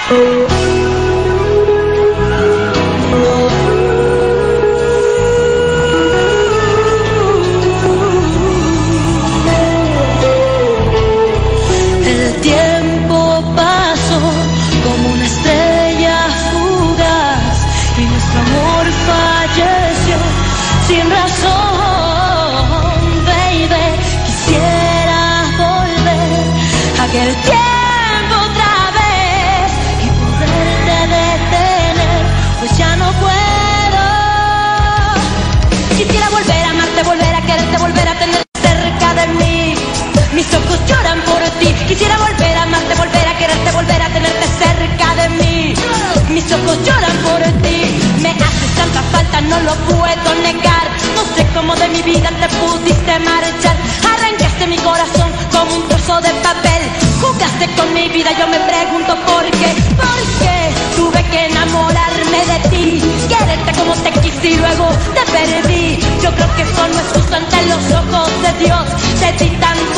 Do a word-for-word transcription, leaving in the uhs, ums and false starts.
El tiempo pasó como una estrella fugaz y nuestro amor falleció sin razón, baby. Quisiera volver a aquel tiempo otra vez y poderte detener, pues ya no puedo. Quisiera volver a amarte, volver a quererte, volver a tenerte cerca de mí. Mis ojos lloran por ti. Quisiera volver a amarte, volver a quererte, volver a tenerte cerca de mí. Mis ojos lloran por ti. Me haces tanta falta, no lo puedo negar. No sé cómo de mi vida te pudiste marchar. Arrancaste mi corazón como un trozo de papel. Jugaste con mi vida, yo me pregunto por qué. ¿Por qué tuve que enamorarme de ti? Quererte como te quise y luego te perdí. Yo creo que eso no es justo ante los ojos de Dios. Te di tanto